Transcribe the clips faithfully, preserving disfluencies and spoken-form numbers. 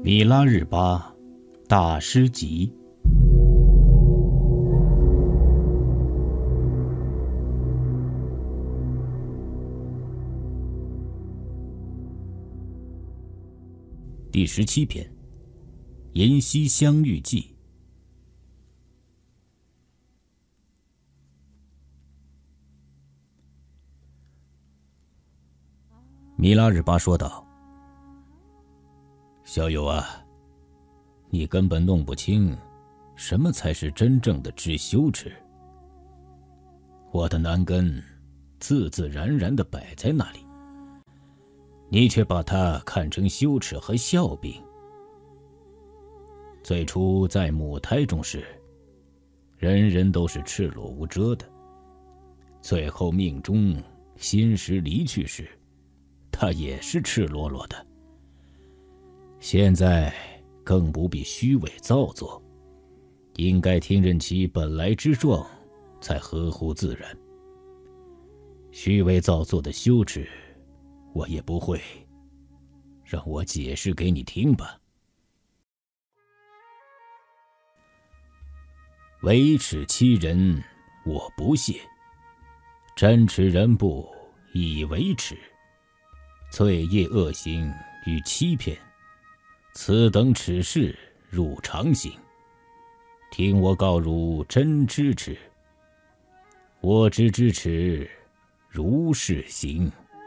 米拉日巴大师集。第十七篇，银溪相遇记。米拉日巴说道：“小友啊，你根本弄不清什么才是真正的知羞耻。我的难根自自然然地摆在那里，你却把它看成羞耻和笑柄。最初在母胎中时，人人都是赤裸无遮的，最后命中心时离去时，他也是赤裸裸的。现在更不必虚伪造作，应该听任其本来之状，才合乎自然。虚伪造作的羞耻，我也不会，让我解释给你听吧。为耻欺人，我不屑；真耻人不以为耻。罪业恶行与欺骗，此等耻事汝常行。听我告汝真知耻，我知之耻，如是行。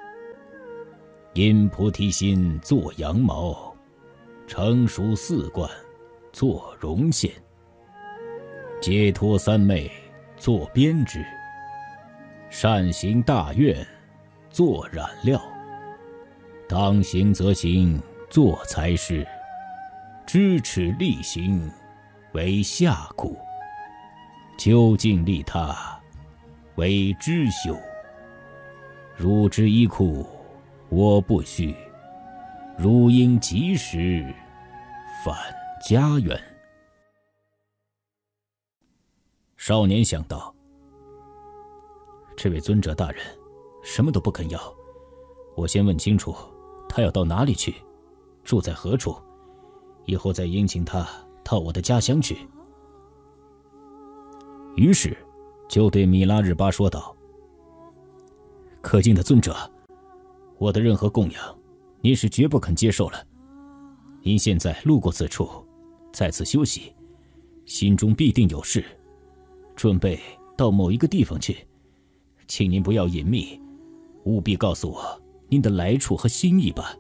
因菩提心作羊毛，成熟四冠作绒线，解脱三昧作编织，善行大愿作染料，当行则行作财事，知耻力行为下苦，究竟利他为知羞。汝之衣裤我不须，汝应及时返家园。少年想到，这位尊者大人什么都不肯要，我先问清楚他要到哪里去，住在何处，以后再迎请他到我的家乡去。于是就对米拉日巴说道：可敬的尊者，我的任何供养您是绝不肯接受了。您现在路过此处，在此休息，心中必定有事，准备到某一个地方去，请您不要隐秘，务必告诉我您的来处和心意吧。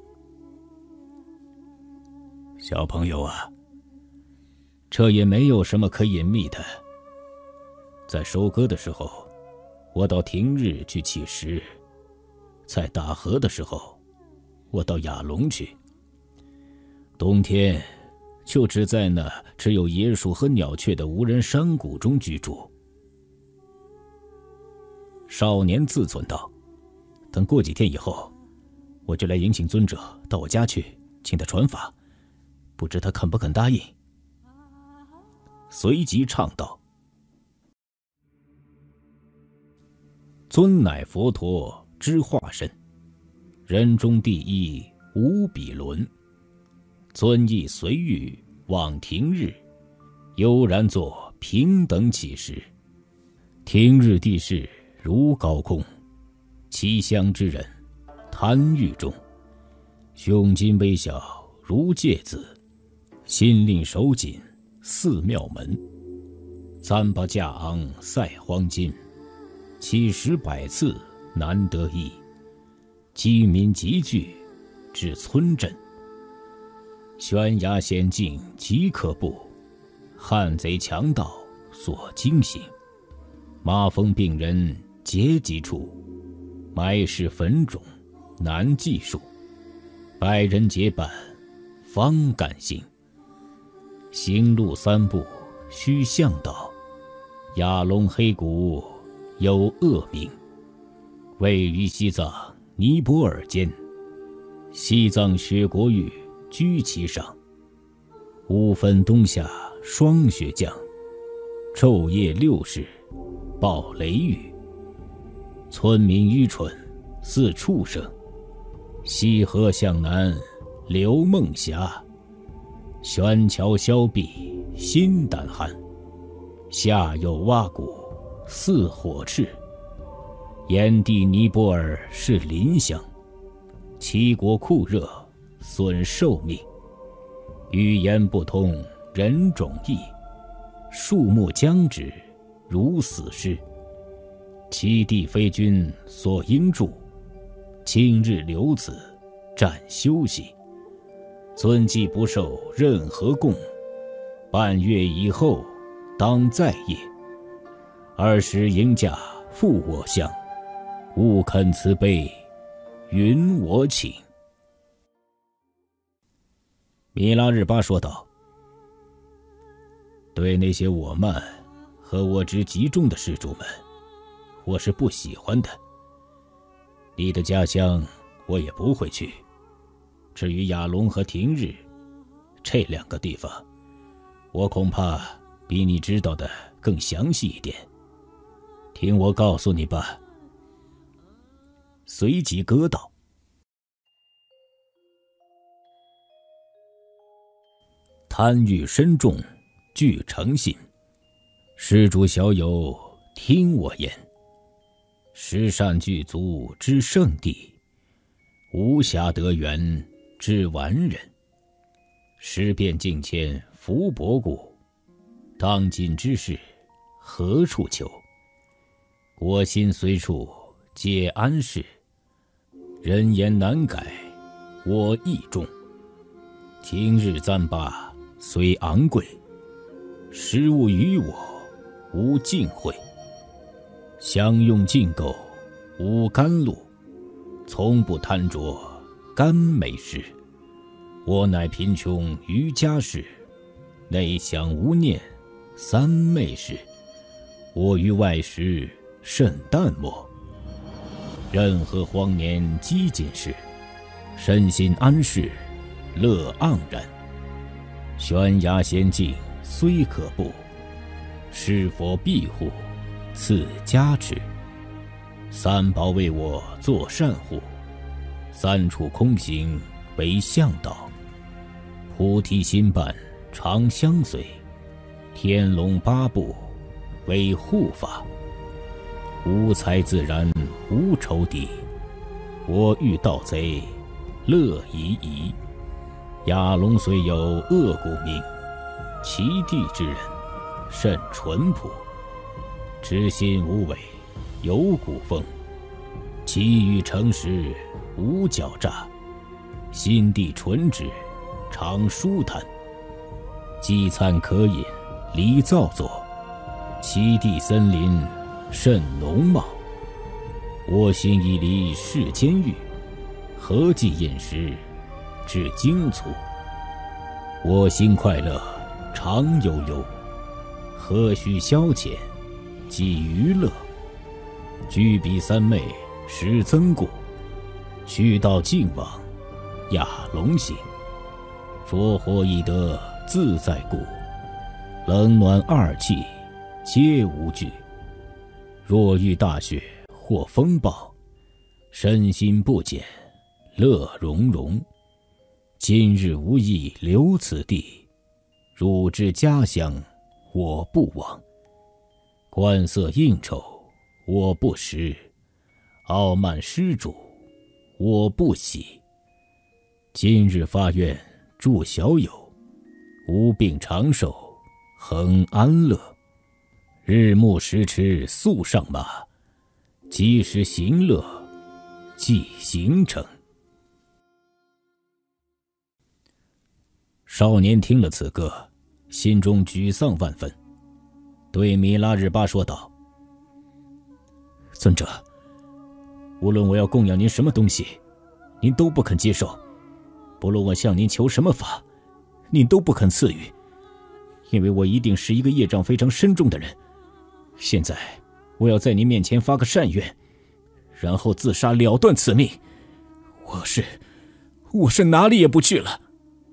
小朋友啊，这也没有什么可隐秘的。在收割的时候，我到亭日去乞食；在打禾的时候，我到雅隆去。冬天就只在那只有野鼠和鸟雀的无人山谷中居住。少年自忖道：等过几天以后，我就来迎请尊者到我家去，请他传法，不知他肯不肯答应。随即唱道：尊乃佛陀之化身，人中第一无比伦。尊亦随遇往庭日，悠然作平等起时。庭日地势如高空，其乡之人贪欲中，胸襟微小如芥子，心令手紧似庙门。簪把架昂赛黄金，七十百次难得一。饥民集聚至村镇，悬崖险境即可怖，汉贼强盗所惊醒。麻风病人结疾处，埋尸坟冢难计数。百人结伴方敢行，行路三步须向导。雅隆黑谷有恶名，位于西藏尼泊尔间，西藏雪国玉居其上，五分冬夏霜雪降，昼夜六时暴雷雨。村民愚蠢似畜生，西河向南流梦峡， 悬桥削壁心胆寒，下有蛙鼓似火炽。炎帝尼泊尔是邻乡，七国酷热损寿命。语言不通人种异，树木将止如死尸。其地非君所应住，今日留此暂休息。尊祭不受任何供，半月以后当再谒。二时迎驾复我乡，勿肯慈悲，允我请。米拉日巴说道：对那些我慢和我执极重的施主们，我是不喜欢的。你的家乡我也不会去。至于亚龙和廷日这两个地方，我恐怕比你知道的更详细一点。听我告诉你吧。随即歌道：贪欲深重，具诚信。施主小友，听我言。十善具足之圣地，无暇得缘之完人。时变境迁福薄故，当今之事何处求？国心随处皆安适，人言难改我意中。今日糌粑虽昂贵，食物于我无尽讳。相用进购无甘露，从不贪着甘美食。我乃贫穷于家事，内享无念三昧事。我于外食甚淡漠，任何荒年饥馑事，身心安适乐盎然。悬崖仙境虽可怖，是佛庇护赐加持。三宝为我做善护，三处空行为向导。菩提心伴常相随，天龙八部为护法。无财自然无仇敌，我遇盗贼乐怡怡。亚龙虽有恶骨名，其地之人甚淳朴。知心无伪有骨风，其语诚实无狡诈。心地纯直常舒坦，饥餐可饮离造作。其地森林甚浓茂。我心已离世间欲，何计饮食至精粗。我心快乐常悠悠，何须消遣及娱乐。居彼三昧实增故，去道尽往亚龙行。着火易得自在故，冷暖二气皆无惧。若遇大雪或风暴，身心不减乐融融。今日无意留此地，汝之家乡我不往。官色应酬我不识，傲慢施主我不喜。今日发愿祝小友无病长寿恒安乐。日暮时驰速上马，及时行乐即行程。少年听了此歌，心中沮丧万分，对米拉日巴说道：尊者，无论我要供养您什么东西，您都不肯接受。不论我向您求什么法，您都不肯赐予。因为我一定是一个业障非常深重的人。现在我要在您面前发个善愿，然后自杀了断此命。我是我是哪里也不去了。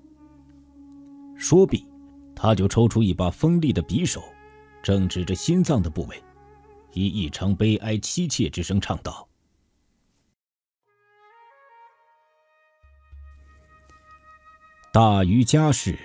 说毕，他就抽出一把锋利的匕首，正指着心脏的部位，以异常悲哀凄切之声唱道：大于家事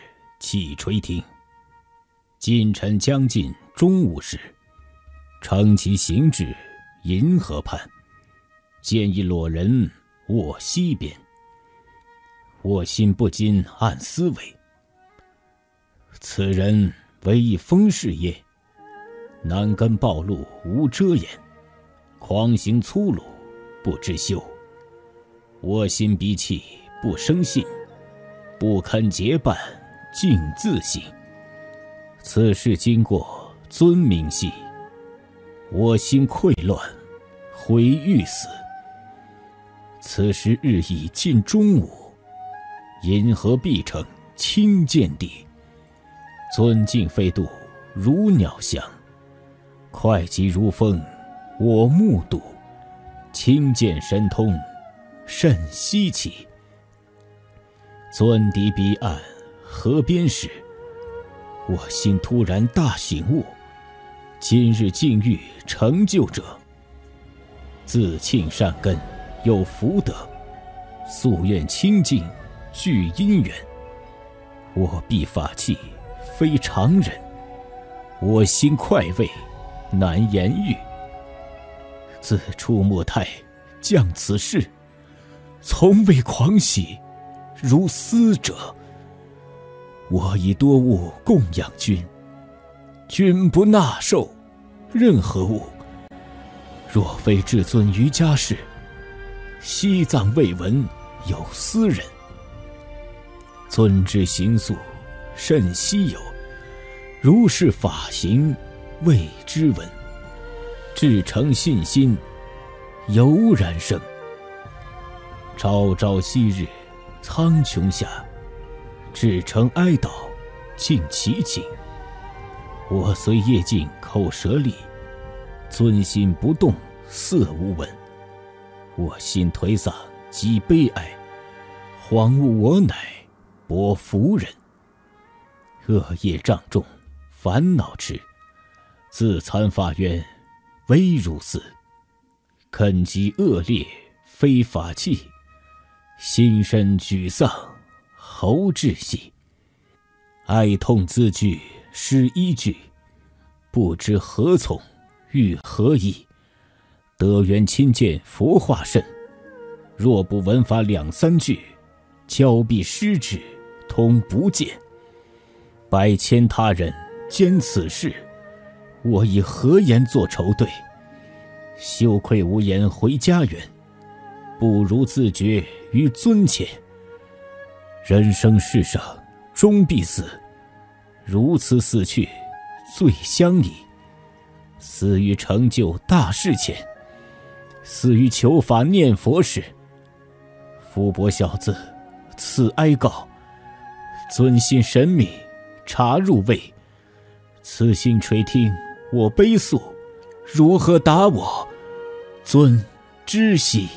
气垂听。近臣将近中午时，乘其行至银河畔，见一裸人卧溪边。我心不禁暗思维：此人为一疯士也，南根暴露无遮掩，狂行粗鲁不知羞。我心鼻气不生信，不堪结伴竟自省。此事经过尊明细，我心溃乱，悔欲死。此时日已近中午，银河必成清见地，尊敬飞渡如鸟翔，会稽如风我目睹，清见神通甚稀奇。尊敌彼岸河边时，我心突然大醒悟，今日境遇成就者，自庆善根有福德，夙愿清净具因缘。我必法器非常人，我心快慰难言喻。自出没胎降此事，从未狂喜如斯者。我以多物供养君，君不纳受任何物。若非至尊于家事，西藏未闻有斯人。尊之行素甚稀有，如是法行未知闻。至诚信心油然生，朝朝夕日苍穹下，至诚哀悼尽其情。我虽夜静口舌利，尊心不动色无闻。我心颓丧极悲哀，恍悟我乃薄夫人。恶业障重，烦恼痴，自参法缘危如斯。肯积恶劣非法器，心身沮丧喉窒息。哀痛字句失依据，不知何从欲何意。得缘亲见佛化身，若不闻法两三句，交臂失之通不见。百千他人兼此事，我以何言作仇对？羞愧无言回家园，不如自绝于尊前。人生世上终必死，如此死去最相宜。死于成就大事前，死于求法念佛时。福薄小子此哀告，尊心神明察入味。此心垂听我悲诉，如何答我尊知悉？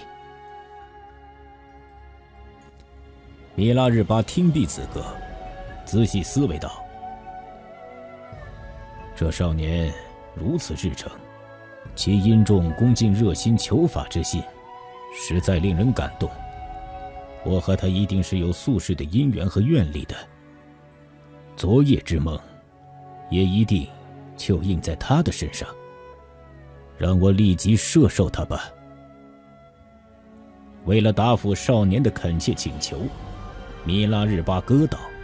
米拉日巴听毕此歌，仔细思维道：这少年如此至诚，其因重恭敬热心求法之心，实在令人感动。我和他一定是有宿世的因缘和愿力的，昨夜之梦也一定就应在他的身上。让我立即摄受他吧。为了答复少年的恳切请求，米拉日巴歌道：